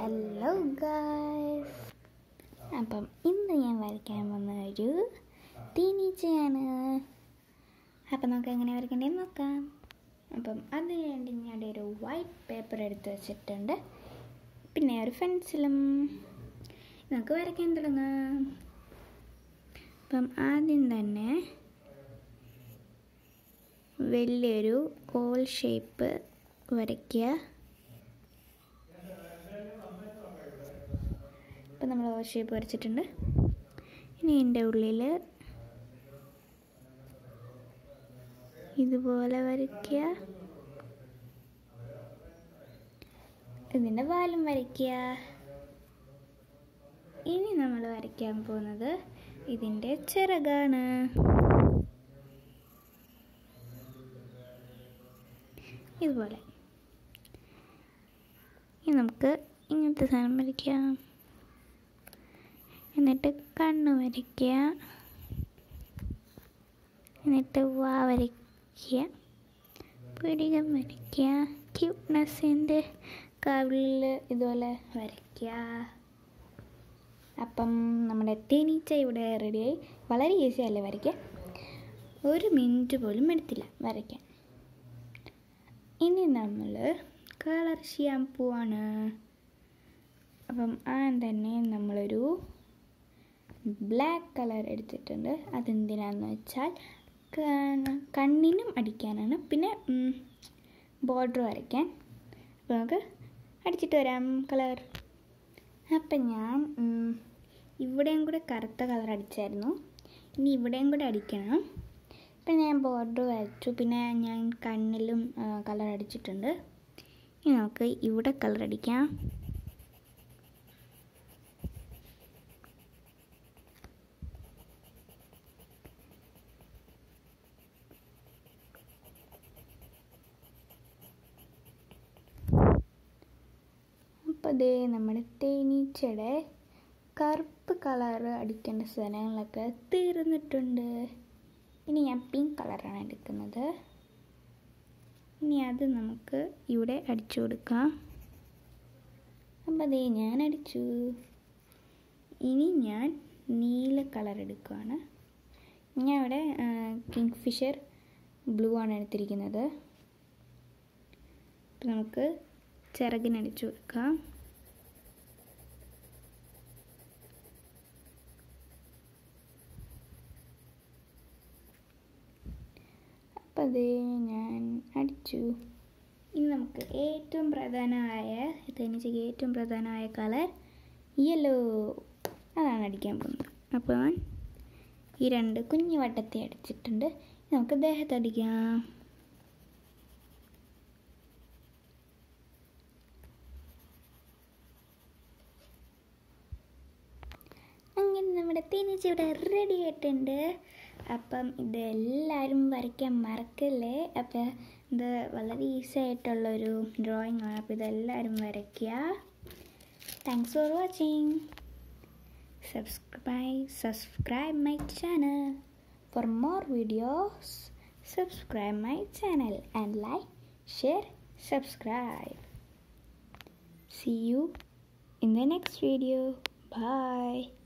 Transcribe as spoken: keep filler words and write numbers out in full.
Hello guys, അപ്പം ഇന്ന് ഞാൻ വരയ്ക്കാൻ വന്ന ഒരു തേനീച്ചയാണ്. അപ്പം നമുക്ക് എങ്ങനെ വരയ്ക്കേണ്ടതെന്ന് നോക്കാം. അപ്പം അതിന് വേണ്ടി ഞാൻ ഒരു വൈറ്റ് പേപ്പർ എടുത്ത് വെച്ചിട്ടുണ്ട്, പിന്നെ ഒരു പെൻസിലും. നമുക്ക് വരയ്ക്കാൻ തുടങ്ങാം. അപ്പം ആദ്യം തന്നെ വലിയൊരു ഓൾ ഷേപ്പ് വരയ്ക്കുക. ഇപ്പം നമ്മൾ ഓൾ ഷേപ്പ് വരച്ചിട്ടുണ്ട്. ഇനി ഇതിൻ്റെ ഉള്ളിൽ ഇതുപോലെ വരയ്ക്കുക. ഇതിൻ്റെ വാലും വരയ്ക്കുക. ഇനി നമ്മൾ വരയ്ക്കാൻ പോകുന്നത് ഇതിൻ്റെ ചിറകാണ്. ഇതുപോലെ ഇനി നമുക്ക് ഇങ്ങനത്തെ സാധനം വരയ്ക്കാം. എന്നിട്ട് കണ്ണ് വരയ്ക്കുക, എന്നിട്ട് വാ വരയ്ക്കുക, പിടികം വരയ്ക്കുക, ക്യൂട്ട്നെസ്സിൻ്റെ കവിളിൽ ഇതുപോലെ വരയ്ക്കുക. അപ്പം നമ്മുടെ തേനീച്ച ഇവിടെ റെഡിയായി. വളരെ ഈസി അല്ലേ വരയ്ക്കാൻ? ഒരു മിനിറ്റ് പോലും എടുത്തില്ല വരയ്ക്കാൻ. ഇനി നമ്മൾ കളർ ചെയ്യാൻ പോവാണ്. അപ്പം ആദ്യം തന്നെ നമ്മളൊരു ബ്ലാക്ക് കളർ എടുത്തിട്ടുണ്ട്. അതെന്തിനാണെന്ന് വെച്ചാൽ കണ്ണിനും അടിക്കാനാണ്, പിന്നെ ബോർഡർ വരയ്ക്കാൻ. അപ്പോൾ നമുക്ക് അടിച്ചിട്ട് വരാം കളർ. അപ്പം ഞാൻ ഇവിടെയും കൂടെ കറുത്ത കളർ അടിച്ചായിരുന്നു. ഇനി ഇവിടെയും കൂടെ അടിക്കണം. ഇപ്പം ഞാൻ ബോർഡർ വരച്ചു, പിന്നെ ഞാൻ കണ്ണിലും കളർ അടിച്ചിട്ടുണ്ട്. ഇനി നമുക്ക് ഇവിടെ കളർ അടിക്കാം. അപ്പോൾ അതേ നമ്മുടെ തേനീച്ചയുടെ കറുപ്പ് കളർ അടിക്കേണ്ട സ്ഥലങ്ങളൊക്കെ തീർന്നിട്ടുണ്ട്. ഇനി ഞാൻ പിങ്ക് കളറാണ് എടുക്കുന്നത്. ഇനി അത് നമുക്ക് ഇവിടെ അടിച്ചു കൊടുക്കാം. അപ്പോൾ അതേ ഞാൻ അടിച്ചു. ഇനി ഞാൻ നീല കളർ എടുക്കുകയാണ്. ഞാൻ ഇവിടെ കിങ് ഫിഷർ ബ്ലൂ ആണ് എടുത്തിരിക്കുന്നത്. അപ്പോൾ നമുക്ക് ചിറകിനടിച്ചു കൊടുക്കാം. അപ്പം അതേ ഞാൻ അടിച്ചു. ഇനി നമുക്ക് ഏറ്റവും പ്രധാനമായ തേനീച്ചയ്ക്ക് ഏറ്റവും പ്രധാനമായ കളർ യെല്ലോ, അതാണ് അടിക്കാൻ പോകുന്നത്. അപ്പോൾ ഞാൻ ഈ രണ്ട് കുഞ്ഞു വട്ടത്തെ അടിച്ചിട്ടുണ്ട്. നമുക്ക് ദേഹത്തടിക്കാം. അങ്ങനെ നമ്മുടെ തേനീച്ച ഇവിടെ റെഡി ആയിട്ടുണ്ട്. അപ്പം ഇതെല്ലാവരും വരയ്ക്കാൻ മറക്കല്ലേ. അപ്പം ഇത് വളരെ ഈസി ആയിട്ടുള്ളൊരു ഡ്രോയിങ് ആണ്. അപ്പോൾ ഇതെല്ലാവരും വരയ്ക്കുക. Thanks for watching. Subscribe subscribe my channel for more videos. Subscribe my channel and like, share, subscribe. See you in the next video. Bye.